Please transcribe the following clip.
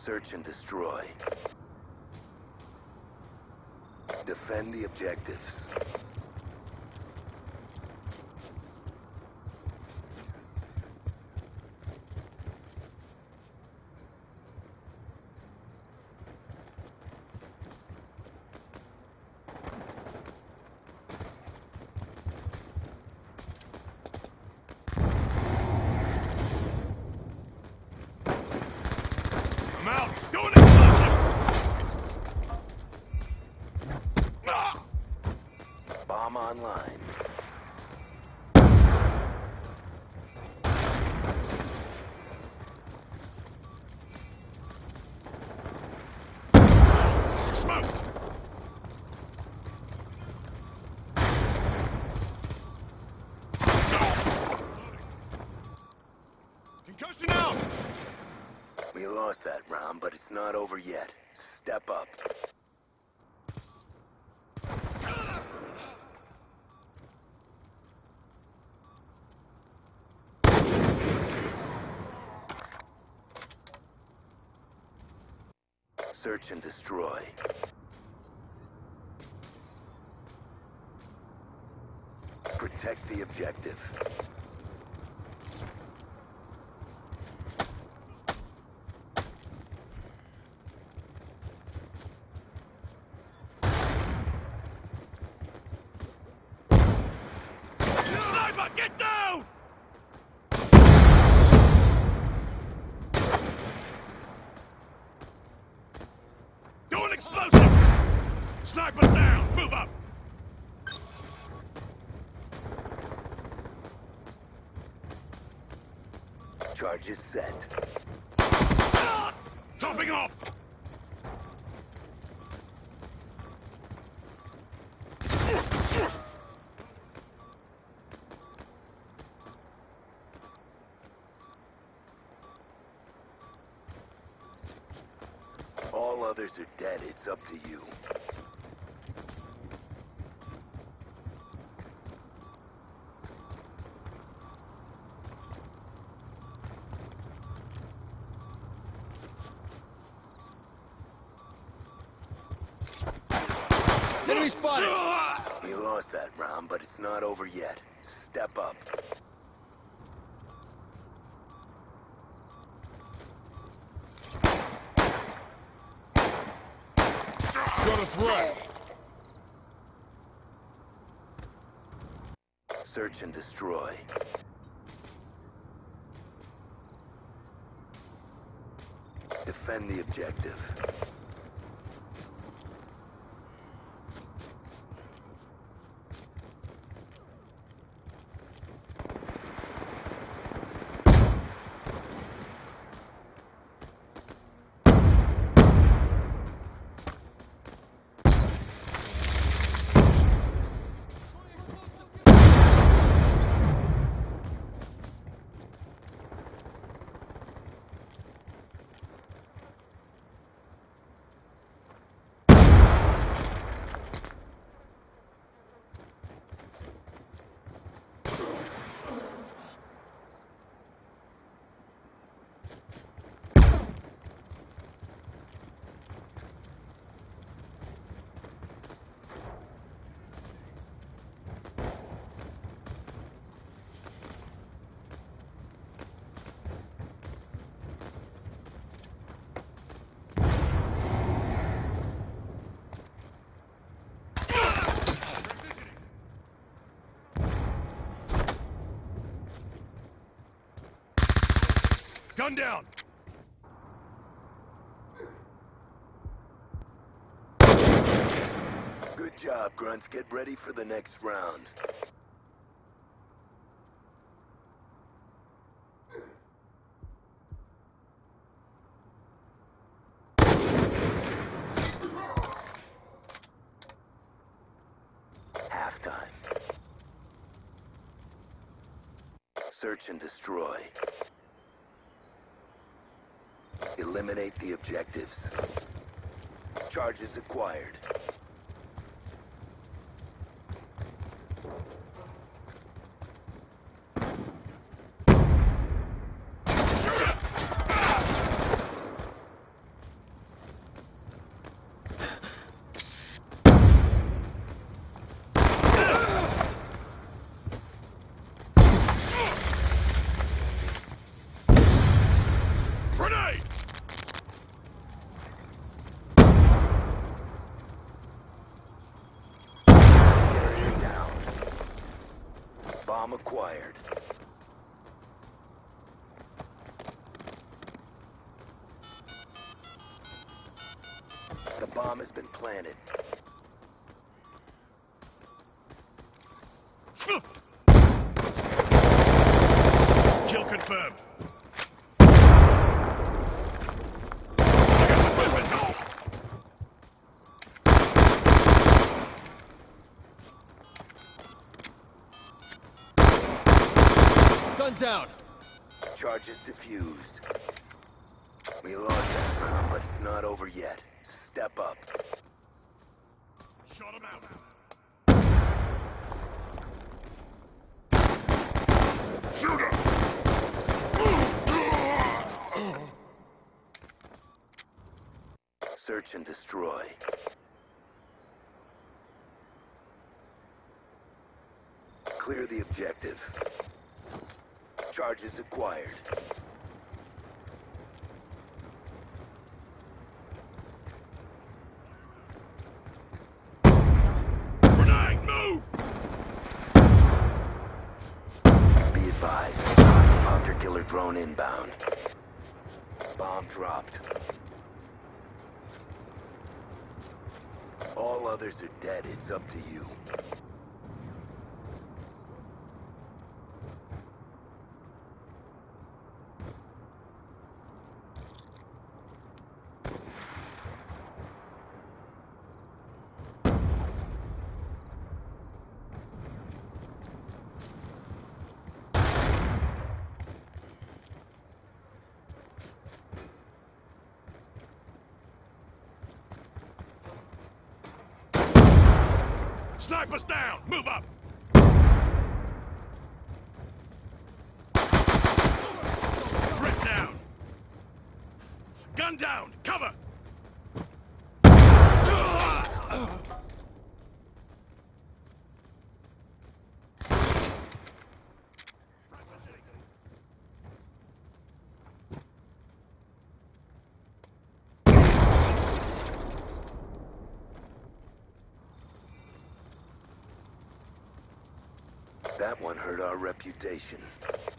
Search and destroy. Defend the objectives. I'm out! Doing explosive! Bomb online. Smoke! Concussion out! We lost that round, but it's not over yet. Step up. Search and destroy. Protect the objective. Sniper, get down! Doing explosive! Sniper's down! Move up! Charges set. Topping off! All others are dead. It's up to you. Enemy spotted! We lost that round, but it's not over yet. Step up. Got a threat! Search and destroy. Defend the objective. Gun down! Good job, Grunts. Get ready for the next round. Halftime. Search and destroy. Eliminate the objectives. Charges acquired. acquired. The bomb has been planted. Kill confirmed. Gun down! Charges defused. We lost that round, but it's not over yet. Step up. Shot him out. Shoot him! Search and destroy. Clear the objective. Charges acquired. Grenade, move! Be advised. Hostile hunter-killer drone inbound. Bomb dropped. All others are dead. It's up to you. Snipers down! Move up! Threat down! Gun down! Cover! That one hurt our reputation.